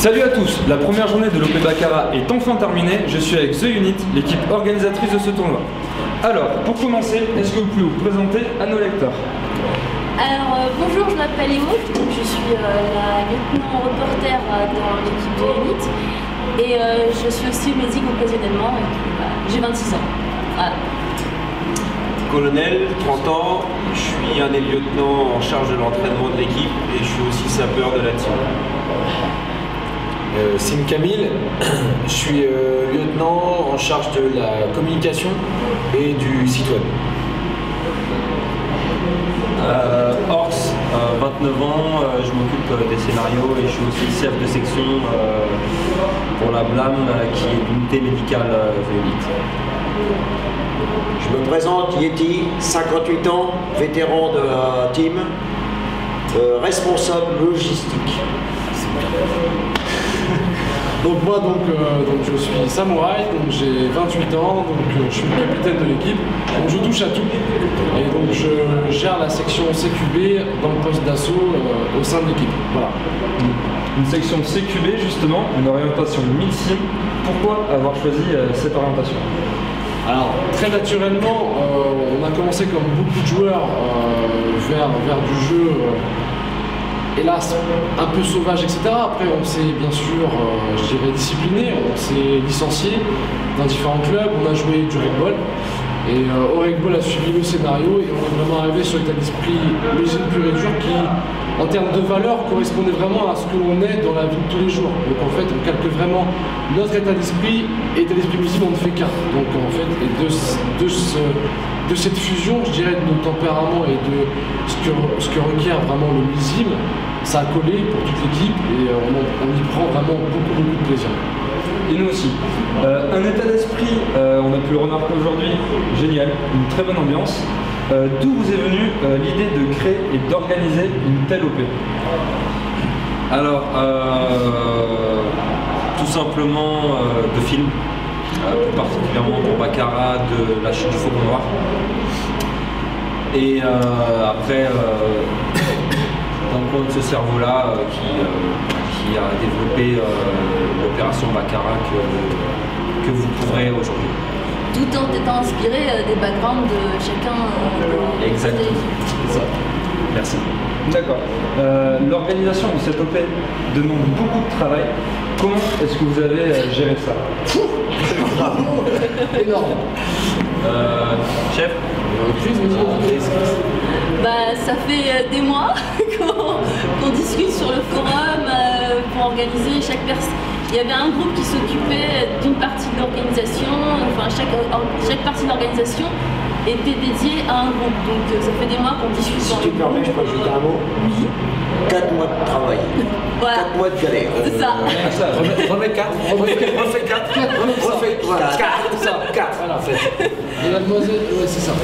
Salut à tous, la première journée de l'OP Baccarat est enfin terminée. Je suis avec The Unit, l'équipe organisatrice de ce tournoi. Alors, pour commencer, est-ce que vous pouvez vous présenter à nos lecteurs? Alors bonjour, je m'appelle Emo, je suis la lieutenant reporter dans l'équipe de Unit et je suis aussi médic occasionnellement et puis, j'ai 26 ans. Voilà. Colonel, 30 ans, je suis un des lieutenants en charge de l'entraînement de l'équipe et je suis aussi sapeur de la team. Sim Camille, je suis lieutenant en charge de la communication et du site web. Ors, 29 ans, je m'occupe des scénarios et je suis aussi chef de section pour la BLAM qui est l'unité médicale The Unit. Je me présente, Yeti, 58 ans, vétéran de la team, responsable logistique. Donc moi je suis Samouraï, donc j'ai 28 ans, donc je suis le capitaine de l'équipe, donc je touche à tout. Et donc je gère la section CQB dans le poste d'assaut au sein de l'équipe. Voilà. Une section CQB justement, une orientation MILSIM. Pourquoi avoir choisi cette orientation? Alors très naturellement, on a commencé comme beaucoup de joueurs vers du jeu. Hélas, un peu sauvage, etc. Après, on s'est bien sûr, je dirais, discipliné, on s'est licencié dans différents clubs, on a joué du rugby. Et au rugby, a suivi le scénario et on est vraiment arrivé sur l'état d'esprit l'usine pure et dure qui, en termes de valeur, correspondait vraiment à ce que l'on est dans la vie de tous les jours. Donc en fait, on calque vraiment notre état d'esprit et l'état d'esprit musulman, on ne fait qu'un. Donc en fait, et de cette fusion, je dirais, de nos tempéraments et de ce que requiert vraiment le millésime, ça a collé pour toute l'équipe et on y prend vraiment beaucoup de plaisir. Et nous aussi. Un état d'esprit, on a pu le remarquer aujourd'hui, génial, une très bonne ambiance. D'où vous est venue l'idée de créer et d'organiser une telle OP? Alors, tout simplement de films, plus particulièrement pour Baccarat de La Chute du Faucon Noir. Et après, dans le coin de ce cerveau-là qui a développé l'opération Baccarat que vous trouverez aujourd'hui. Tout en étant inspiré des backgrounds de chacun de Exactement. l'équipe. Merci. D'accord. L'organisation de cette OP demande beaucoup de travail. Comment est-ce que vous avez géré ça? Énorme. Chef, Bah, ça fait des mois qu'on discute sur le forum pour organiser chaque personne. Il y avait un groupe qui s'occupait d'une partie de l'organisation, enfin chaque partie de l'organisation était dédiée à un groupe. Donc ça fait des mois qu'on discute. Si tu me permets, je peux ajouter un mot. Oui. 4 mois de travail. Voilà. 4 mois de galère. C'est ça. Remets 4, refais 4, refais 4, voilà, 4, voilà, en fait. Et mademoiselle, ouais, c'est ça.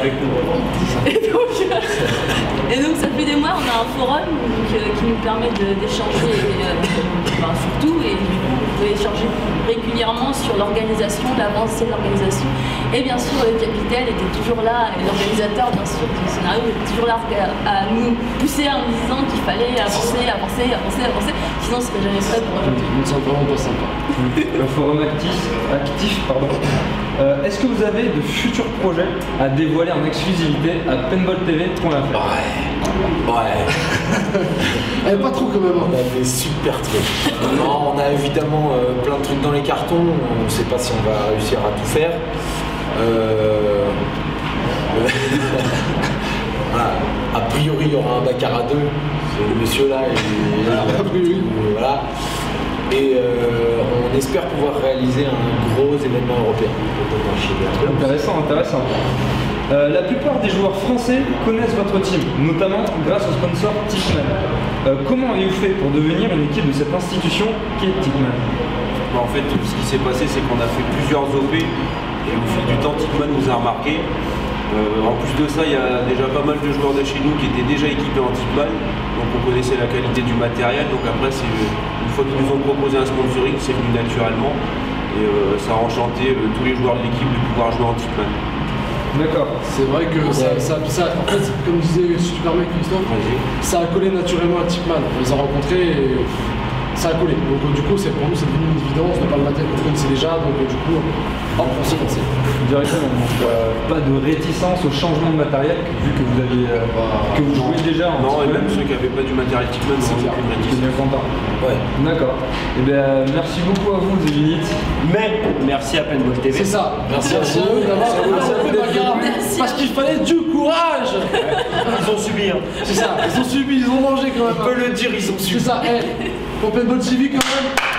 Et donc ça fait des mois, on a un forum donc, qui nous permet d'échanger sur tout et vous pouvez échanger régulièrement sur l'organisation, l'avancée de l'organisation. Et bien sûr le capitaine était toujours là, et l'organisateur bien sûr du scénario était toujours là à nous pousser en nous disant qu'il fallait avancer, sinon ce serait jamais prêt pour aujourd'hui. On ne sent vraiment pas sympa. Le forum actif, pardon. Est-ce que vous avez de futurs projets à dévoiler en exclusivité à paintballtv.fr? Ouais, pas trop quand même. On a des super trucs. Non, on a évidemment plein de trucs dans les cartons. On ne sait pas si on va réussir à tout faire. Voilà. A priori, il y aura un Baccarat 2. Ce monsieur-là, voilà. Et on espère pouvoir réaliser un gros événement européen. Intéressant. La plupart des joueurs français connaissent votre team, notamment grâce au sponsor Tickman. Comment avez-vous fait pour devenir une équipe de cette institution qui est Tickman? En fait, ce qui s'est passé, c'est qu'on a fait plusieurs OP et au fil du temps, Tickman nous a remarqué. En plus de ça, il y a déjà pas mal de joueurs de chez nous qui étaient déjà équipés en Tickman, donc on connaissait la qualité du matériel. Donc après, une fois qu'ils nous ont proposé un sponsoring, c'est venu naturellement et ça a enchanté tous les joueurs de l'équipe de pouvoir jouer en Tickman. D'accord. C'est vrai que ça, en fait, comme disait, si tu permets Christophe, ça a collé naturellement à Tickman. On les a rencontrés et ça a collé. Donc du coup, pour nous, c'est devenu une évidence de pas le matériel qu'on connaissait déjà. Donc du coup, on s'est lancé. Directement, donc pas de réticence au changement de matériel, vu que vous aviez que vous jouez déjà un Non, petit et peu. même ceux qui n'avaient pas du matériel Tickman, C'est n'ont clair. aucune C'est réticence. bien content. Ouais. D'accord. Et bien merci beaucoup à vous, The Unit. Mais merci à Paintball TV. C'est ça. Merci à Merci à vous. eux d'avoir développé Bacara. Merci. Parce qu'il fallait du courage. Ils ont subi. Hein. C'est ça. Ils ont subi, ils ont mangé quand même. On peut le dire, ils ont C'est subi. ça. Pour Paintball TV quand même.